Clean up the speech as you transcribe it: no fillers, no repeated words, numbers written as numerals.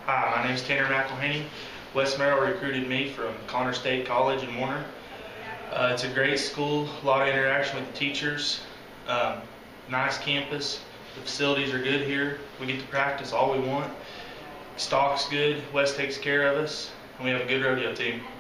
Hi, my name is Tanner McElhaney. West Merrill recruited me from Connor State College in Warner. It's a great school, a lot of interaction with the teachers, nice campus. The facilities are good here. We get to practice all we want. Stock's good, West takes care of us, and we have a good rodeo team.